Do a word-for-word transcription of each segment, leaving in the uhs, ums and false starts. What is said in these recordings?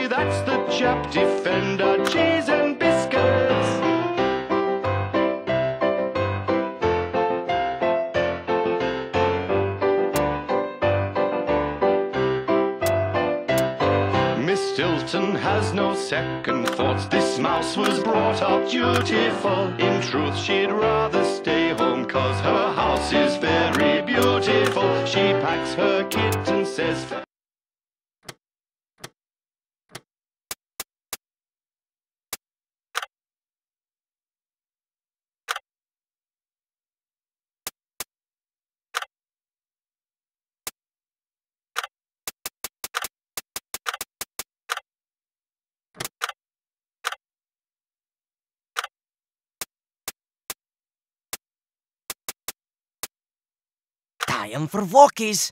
Johnny, that's the chap. Defender, cheese and biscuits. Miss Stilton has no second thoughts. This mouse was brought up dutiful. In truth, she'd rather stay home, 'cause her house is very beautiful. She packs her kit and says, time for walkies.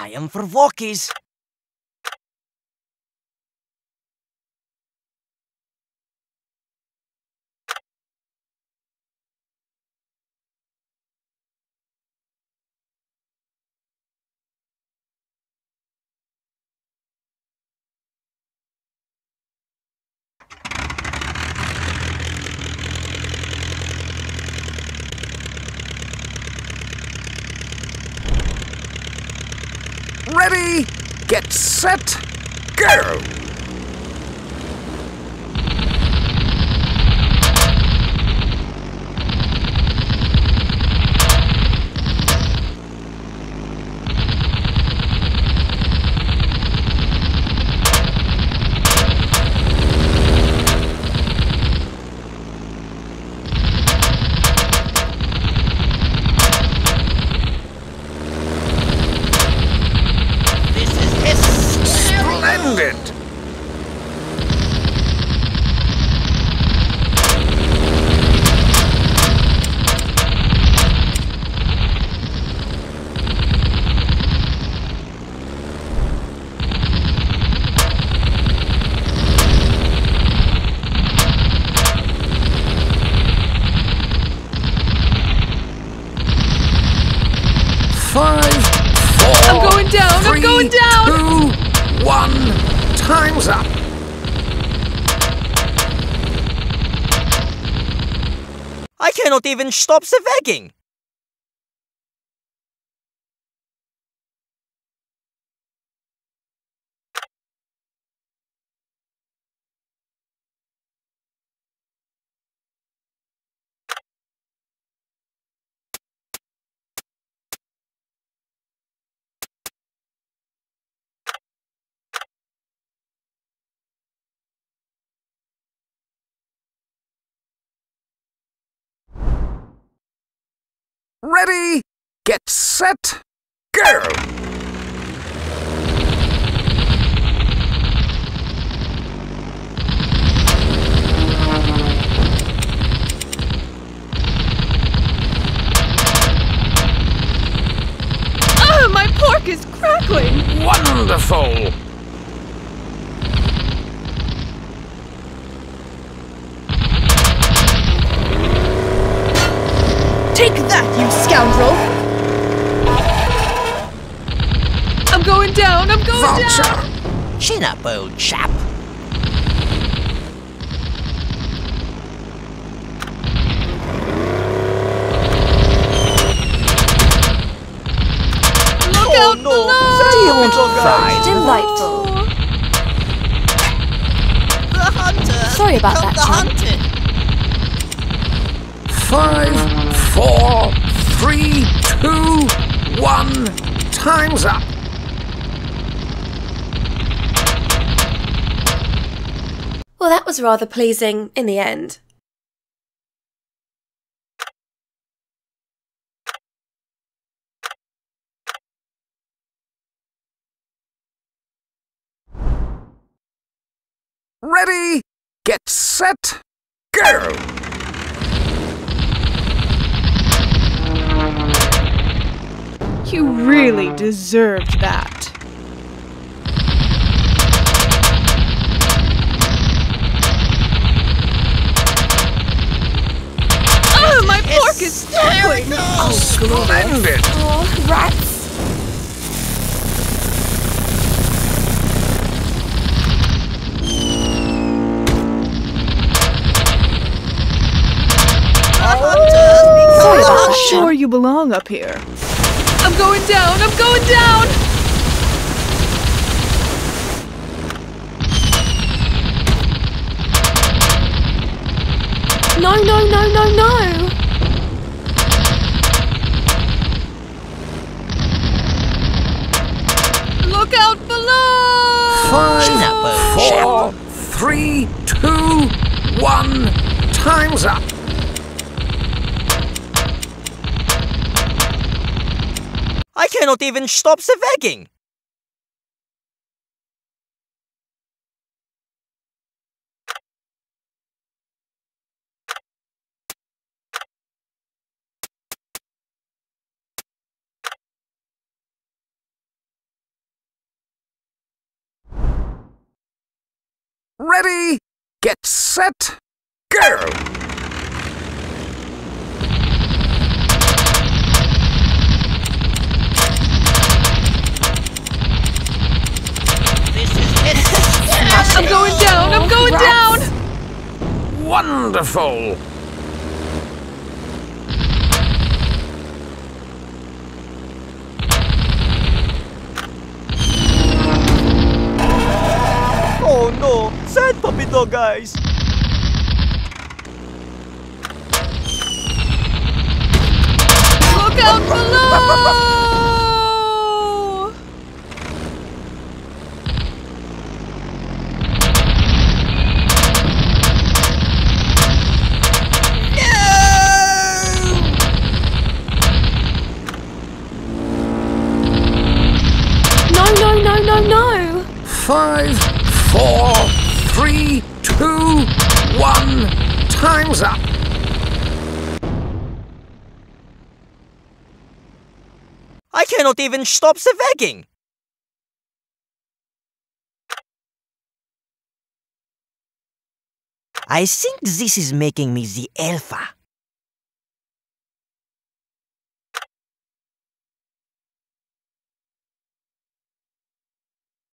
Time for walkies. Ready, get set, go! Splendid! Five, four, I'm going down, three, I'm going down! Two, one, time's up! I cannot even stop the wagging. Ready, get set, go! Ah, my pork is crackling! Wonderful! Take that, you scoundrel! I'm going down, I'm going Vulture! down! Chin up, old chap. Look out no. below! Do you want to ride? Delightful. The hunter! Sorry about Come that, the chum. hunted! Five, four, three, two, one, time's up! Well, that was rather pleasing in the end. Ready, get set, go! You really deserved that. Ah, my pork is crackling! Splendid! Oh, rats! Sorry about I'm that, sure chum. you belong up here. I'm going down, I'm going down! No, no, no, no, no! Look out below! Five, Chin up, old four, three, two, one, time's up! I cannot even stop the wagging. Ready, get set, go! I'm going down! I'm going down! Wonderful! Oh no! Sad puppy dog, guys! Look out below! No, no, no, no, no! Five, four, three, two, one, time's up! I cannot even stop the wagging! I think this is making me the alpha.